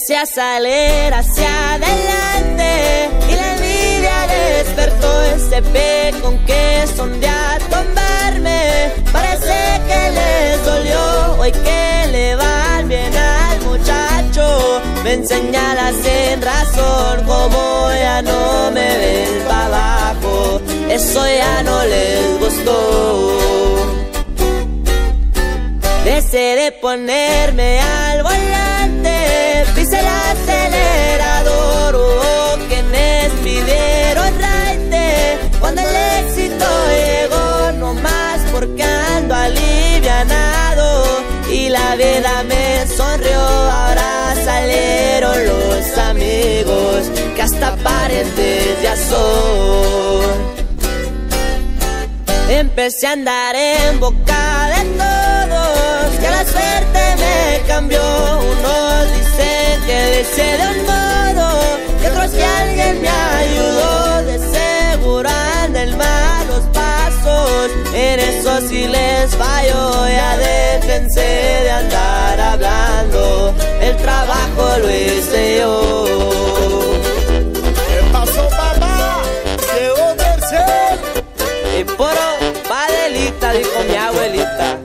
Empecé a salir hacia adelante y la envidia despertó ese pe con que sondea tomarme. Parece que les dolió hoy que le van bien al muchacho. Me enseña la sin razón, como ya no me ven para abajo, eso ya no les gustó. Decidí ponerme al volante, pisé el acelerador, hubo quienes pidieron raite. Cuando el éxito llegó, no más porque ando alivianado y la vida me sonrió. Ahora salieron los amigos que hasta parientes ya son. Empecé a andar en boca de todos, que la suerte me cambió. Unos dicen que deseé de un modo, y otros que alguien me ayudó. De seguro anda en malos pasos, en eso sí les fallo. Ya déjense de andar hablando, el trabajo lo hice yo. ¿Qué pasó, papá? Llegó Merced. Y puro padelita, dijo mi abuelita.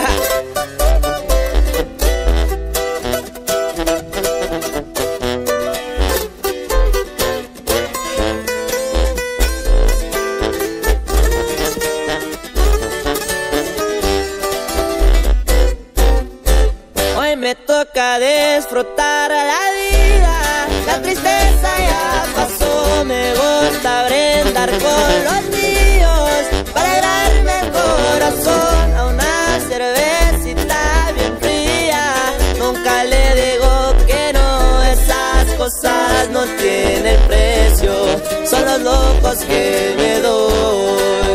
Hoy me toca disfrutar la vida, la tristeza ya pasó. Me gusta brindar con los míos para alegrarme el corazón a una cervecita bien fría. Nunca le digo que no, esas cosas no tienen precio, son los locos que me doy.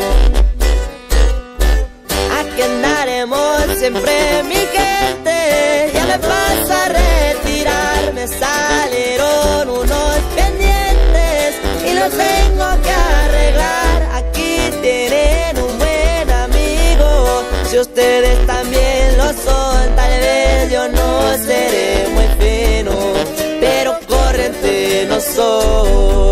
Aquí andaremos siempre mi gente, ya me paso a retirar. Me salieron unos pendientes y los tengo que arreglar. Aquí tienen un buen amigo, si ustedes también lo son. Tal vez yo no seré muy fino, pero corriente no soy.